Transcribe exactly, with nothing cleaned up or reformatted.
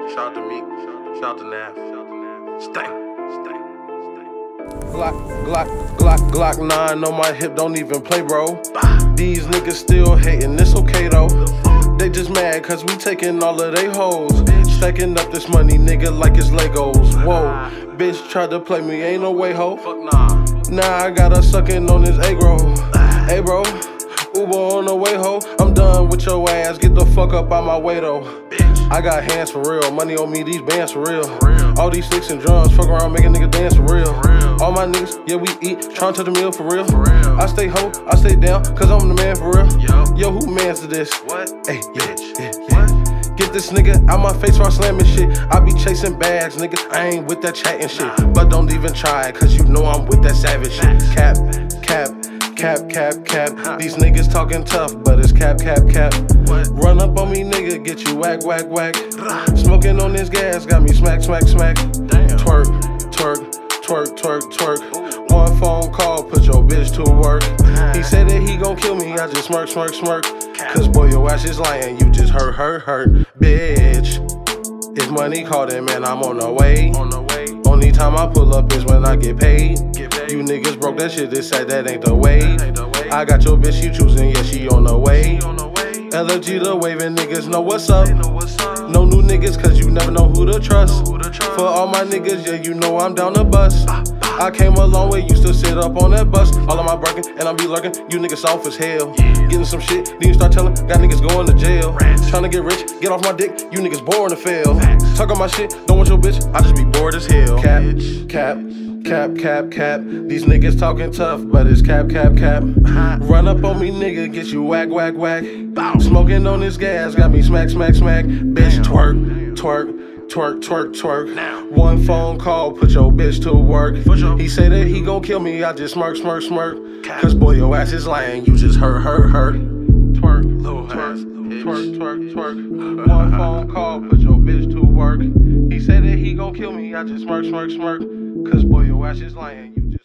Shout out to Meek. Shout out to Nav. Stank. Stank. Glock, Glock, Glock, Glock nine on my hip, don't even play, bro. These niggas still hating, it's okay though. They just mad cause we taking all of they hoes. Stacking up this money, nigga, like it's Legos. Whoa, bitch tried to play me, ain't no way, ho. Nah, I got her sucking on this agro. Hey, bro, Uber on the way, ho. I'm done with your ass, get the fuck up out my way, though. I got hands for real, money on me, these bands for real. All these sticks and drums, fuck around, make a nigga dance for real. All my niggas, yeah, we eat, tryna touch the meal for real. I stay ho, I stay down, cause I'm the man for real. Yo, who mans to this? What? Hey, yeah, yeah, yeah. Get this nigga out my face while slamming shit. I be chasing bags, nigga, I ain't with that chatting shit. But don't even try it, cause you know I'm with that savage shit. Cap, cap, cap, cap, cap. These niggas talking tough, but it's cap, cap, cap. Run up on me, nigga, get you whack, whack, whack. Smoking on this gas, got me smack, smack, smack. Twerk, twerk, twerk, twerk, twerk. One phone call, put your bitch to work. He said that he gon' kill me, I just smirk, smirk, smirk. Cause boy, your ass is lying, you just hurt, hurt, hurt. Bitch, if money callin', man, I'm on the way. Only time I pull up is when I get paid. You niggas broke, that shit is sad, that ain't the way. I got your bitch, you choosing, yeah, she on the way. L F G the waving, niggas know what's up. No new niggas, cause you never know who to trust. For all my niggas, yeah, you know I'm down the bus. I came a long way, used to sit up on that bus. All of my bragging, and I be lurking, you niggas soft as hell. Getting some shit, then you start telling, got niggas going to jail. Tryna get rich, get off my dick, you niggas born to fail. Talking my shit, don't want your bitch, I just be bored as hell. Cap, cap, cap, cap, cap. These niggas talking tough, but it's cap, cap, cap. Run up on me, nigga, get you whack, whack, whack. Smoking on this gas, got me smack, smack, smack. Bitch, twerk, twerk. Twerk, twerk, twerk. One phone call, put your bitch to work. He say that he gon' kill me, I just smirk, smirk, smirk. Cause boy, your ass is lying, you just hurt, hurt, hurt. Twerk, twerk, twerk, twerk, twerk. One phone call, put your bitch to work. He said that he gon' kill me, I just smirk, smirk, smirk. Cause boy, your ass is lying, you just